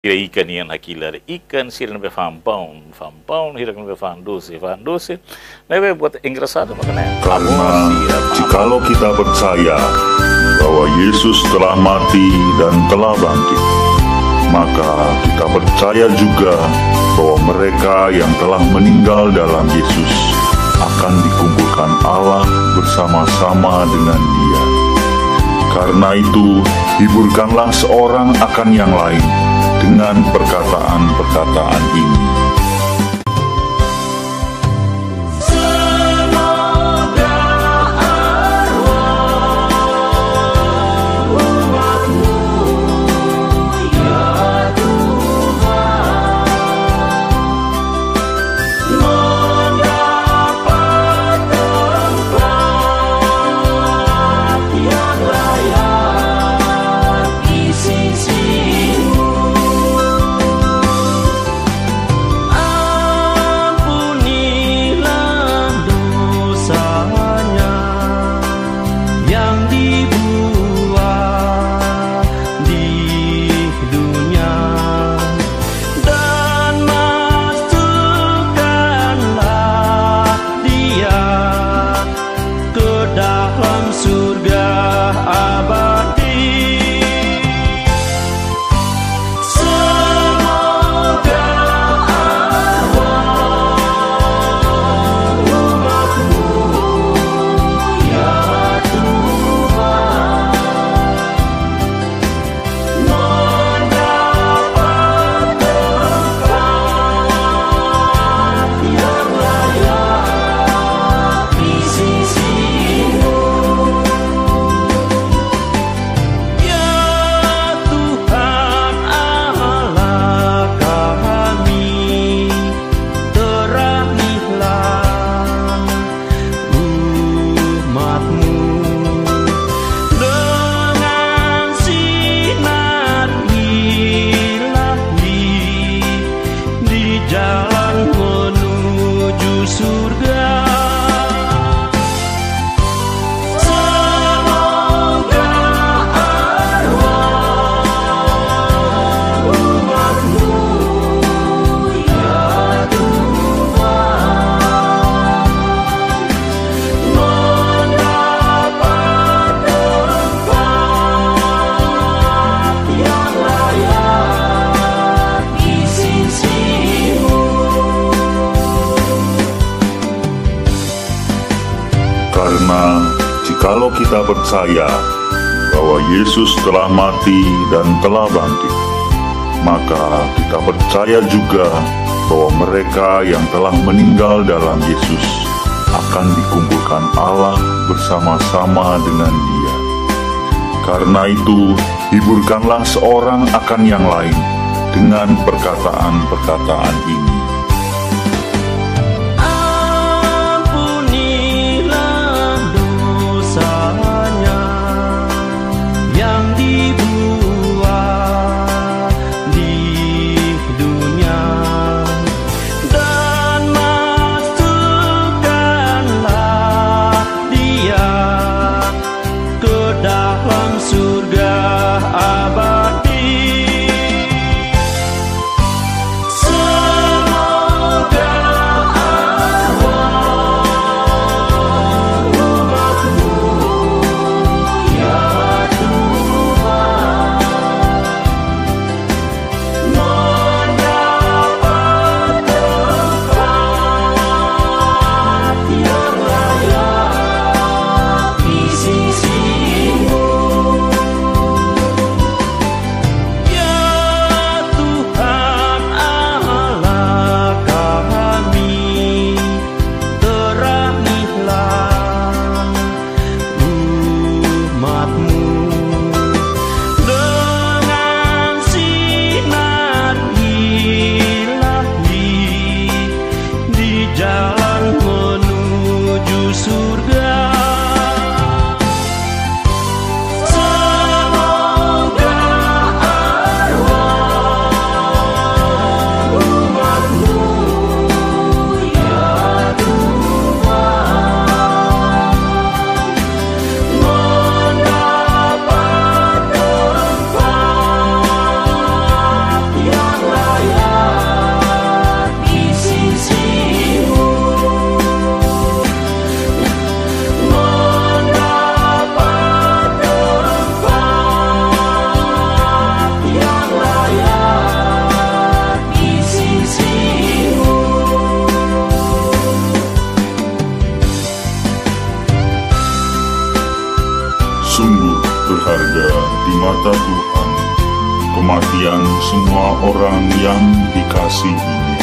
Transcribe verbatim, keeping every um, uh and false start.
Kira ikan yang nakilar ikan sih lebih faham pound, faham pound, hidup lebih faham dosi, faham dosi. Lebih buat engrasado makanya. Karena jikalau kita percaya bahwa Yesus telah mati dan telah bangkit, maka kita percaya juga bahwa mereka yang telah meninggal dalam Yesus akan dikumpulkan Allah bersama-sama dengan Dia. Karena itu, hiburkanlah seorang akan yang lain dengan perkataan-perkataan ini. Karena jikalau kita percaya bahwa Yesus telah mati dan telah bangkit, maka kita percaya juga bahwa mereka yang telah meninggal dalam Yesus akan dikumpulkan Allah bersama-sama dengan Dia. Karena itu, hiburkanlah seorang akan yang lain dengan perkataan-perkataan ini. Semua mata Tuhan kematian semua orang yang dikasihi.